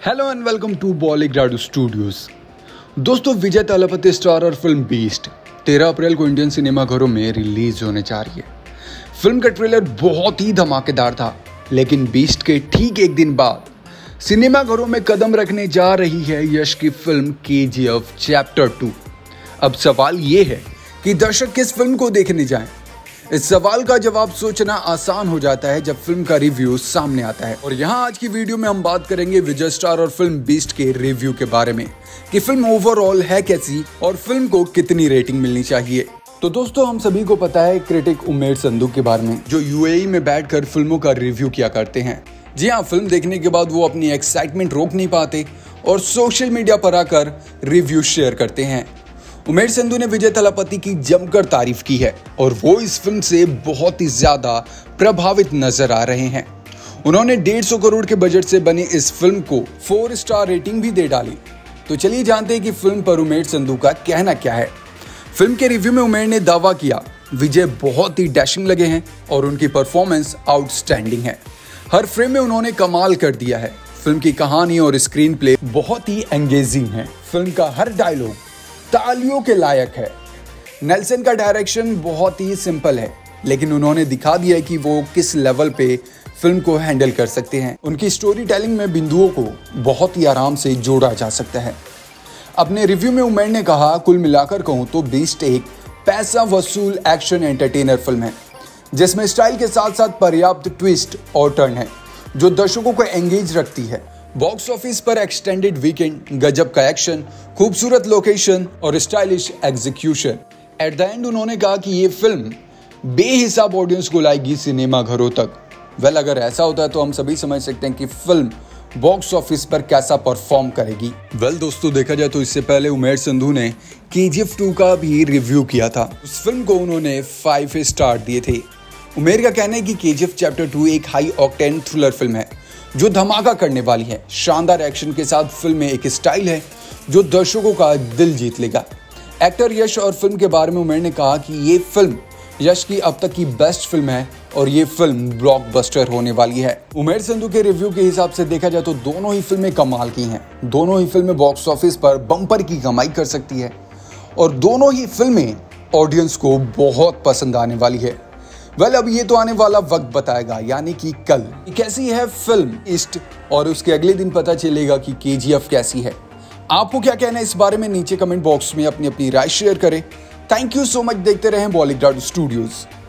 Hello and welcome to Bollygrad studios. दोस्तों, Vijay Thalapathy star और film Beast 13 April को Indian cinema घरों में रिलीज होने जा रही है। फिल्म का ट्रेलर बहुत ही धमाकेदार था, लेकिन बीस्ट के ठीक एक दिन बाद सिनेमा घरों में कदम रखने जा रही है यश की फिल्म KGF चैप्टर 2। अब सवाल ये है कि दर्शक किस फिल्म को देखने जाएं? इस सवाल का जवाब सोचना आसान हो जाता है जब फिल्म का रिव्यू सामने आता है। और यहाँ आज की वीडियो में हम बात करेंगे विजय स्टार और फिल्म बीस्ट के रिव्यू के बारे में कि फिल्म ओवरऑल है कैसी और फिल्म को कितनी रेटिंग मिलनी चाहिए। तो दोस्तों, हम सभी को पता है क्रिटिक उमेर संधू के बारे में, जो UAE में बैठकर फिल्मों का रिव्यू किया करते हैं। जी हाँ, फिल्म देखने के बाद वो अपनी एक्साइटमेंट रोक नहीं पाते और सोशल मीडिया पर आकर रिव्यू शेयर करते हैं। उमेर संधू ने विजय थालापति की जमकर तारीफ की है और वो इस फिल्म से बहुत ही ज्यादा प्रभावित नजर आ रहे हैं। उन्होंने 150 करोड़ के बजट से बनी इस फिल्म को 4 स्टार रेटिंग भी दे डाली। तो चलिए जानते हैं कि फिल्म पर उमेर संधू का कहना क्या है। फिल्म के रिव्यू में उमेर ने दावा किया, विजय बहुत ही डैशिंग लगे हैं और उनकी परफॉर्मेंस आउटस्टैंडिंग है। हर फ्रेम में उन्होंने कमाल कर दिया है। फिल्म की कहानी और स्क्रीन प्ले बहुत ही एंगेजिंग है। फिल्म का हर डायलॉग तालियों के लायक है। नेल्सन का डायरेक्शन बहुत ही सिंपल है, लेकिन उन्होंने दिखा दिया है कि वो किस लेवल पे फिल्म को हैंडल कर सकते हैं। उनकी स्टोरी टेलिंग में बिंदुओं को बहुत ही आराम से जोड़ा जा सकता है। अपने रिव्यू में उमेर ने कहा, कुल मिलाकर कहूँ तो बीस्ट एक पैसा वसूल एक्शन एंटरटेनर फिल्म है, जिसमें स्टाइल के साथ साथ पर्याप्त ट्विस्ट और टर्न है जो दर्शकों को एंगेज रखती है। बॉक्स ऑफिस पर एक्सटेंडेड वीकेंड, गजब का एक्शन, खूबसूरत लोकेशन और stylish execution. At the end उन्होंने कहा कि ये फिल्म बेहिसाब ऑडियंस को लाएगी सिनेमा घरों तक। वेल, अगर ऐसा होता है तो हम सभी समझ सकते हैं कि फिल्म बॉक्स ऑफिस पर कैसा परफॉर्म करेगी। वेल दोस्तों, देखा जाए तो इससे पहले उमेर संधू ने KGF 2 का भी रिव्यू किया था। उस फिल्म को उन्होंने 5 स्टार दिए थे। उमेर का कहना है कि KGF चैप्टर 2 एक हाई ऑक्टेन थ्रिलर फिल्म है जो धमाका करने वाली है। शानदार एक्शन के साथ फिल्म में एक स्टाइल है जो दर्शकों का दिल जीत लेगा। एक्टर यश और फिल्म के बारे में उमेर ने कहा कि ये फिल्म यश की अब तक की बेस्ट फिल्म है और ये फिल्म ब्लॉकबस्टर होने वाली है। उमेर संधू के रिव्यू के हिसाब से देखा जाए तो दोनों ही फिल्में कमाल की हैं। दोनों ही फिल्में बॉक्स ऑफिस पर बम्पर की कमाई कर सकती है और दोनों ही फिल्में ऑडियंस को बहुत पसंद आने वाली है। वेल, अब ये तो आने वाला वक्त बताएगा, यानी कि कल कैसी है फिल्म ईस्ट, और उसके अगले दिन पता चलेगा कि KGF कैसी है। आपको क्या कहना है इस बारे में नीचे कमेंट बॉक्स में अपनी राय शेयर करें। Thank you so much. देखते रहें बॉलीग्राड स्टूडियोज।